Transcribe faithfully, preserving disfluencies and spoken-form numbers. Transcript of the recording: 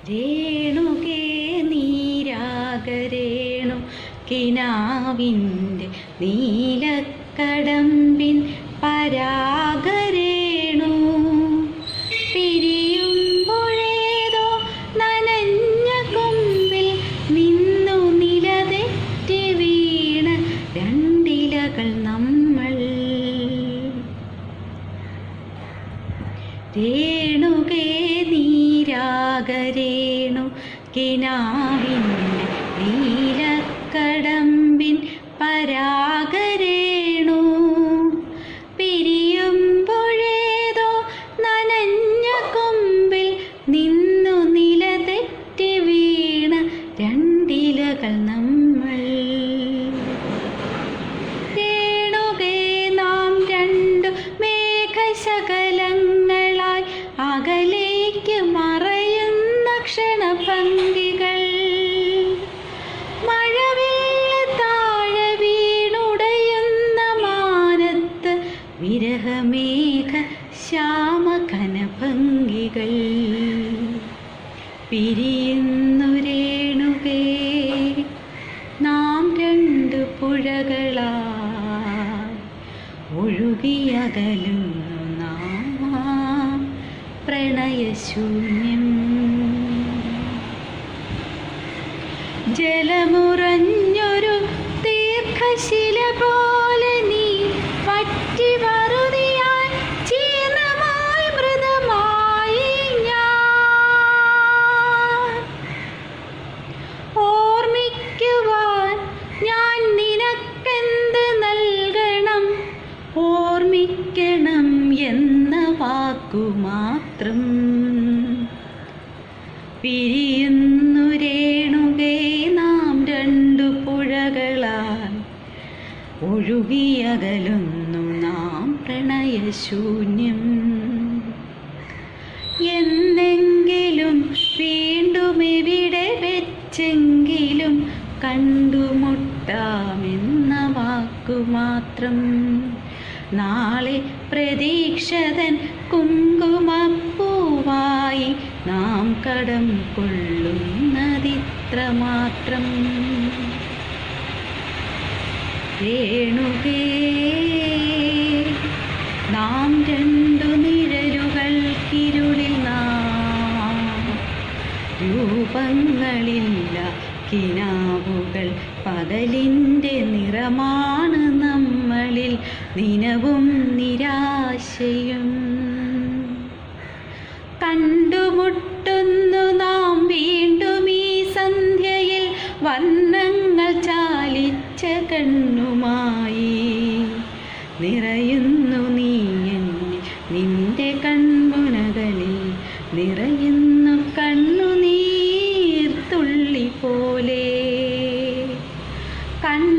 രേണുകേ നീരാഗരേണു കിനാവിൻ്റെ നീലക്കടമ്പിൻ പരാഗരേണു പിരിയുമ്പോഴേതോ നനഞ്ഞ കൊമ്പിൽ നിന്നു നിലതെറ്റി വീണ് രണ്ടിലകൾ നമ്മൾ. രേണുകേ നീരാഗരേണു കിനാവിൻ്റെ നീലക്കടമ്പിൻ പരാഗരേണു പിരിയുമ്പോഴേതോ നനഞ്ഞ കൊമ്പിൽ നിന്നു നിലതെറ്റി വീണ് രണ്ടിലകൾ നമ്മൾ. രേണുകേ നാം രണ്ടു മേഘശകലങ്ങളായി അകലേക്ക് മറയുന്ന ക്ഷണഭംഗികൾ. മഴവില്ല് താഴെ വീണുടയുന്ന മാനത്ത് വിരഹമേഘ ശ്യാമഘനഭംഗികൾ. പിരിയുന്നു രേണുകേ നാം രണ്ടു പുഴകളായി ഒഴുകിയകലുന്നു നാം പ്രണയശൂന്യം. ജലമുറഞ്ഞൊരു ദീർഘശില പോലെ നീ പറ്റി വറുതിയായി ചീർണമായി മൃതമായി ഞാൻ. ഓർമ്മിക്കുവാൻ ഞാൻ നിനക്കെന്ത് നൽകണം, ഓർമ്മിക്കണം എന്ന വാക്കു മാത്രം. പിരിയുന്നു രേണുകേ നാം രണ്ടു പുഴകളാൽ ഒഴുകിയകലുന്നു നാം പ്രണയശൂന്യം. എന്നെങ്കിലും വീണ്ടും എവിടെ വെച്ചെങ്കിലും കണ്ടുമുട്ടാമെന്ന വാക്കു മാത്രം. നാളെ പ്രതീക്ഷതൻ കുങ്കുമപ്പൂവായി നാം കടം കൊള്ളുന്നതിത്ര മാത്രം. രേണുകേ നാം രണ്ടു നിഴലുകൾക്കിരുളിൽ നാം രൂപങ്ങളില്ല കിനാവുകൾ. പകലിൻ്റെ നിറമാണ് നമ്മളിൽ നിനവും നിരാശയും. കണ്ടുമുട്ടുന്നു നാം വീണ്ടും ഈ സന്ധ്യയിൽ വർണ്ണങ്ങൾ ചാലിച്ച കണ്ണുമായി. നിറയുന്നു നീ എന്നിൽ നിന്റെ കൺമുനകളിൽ നിറയുന്നു കണ്ണുനീർ തുള്ളി പോലെ. കണ്ണു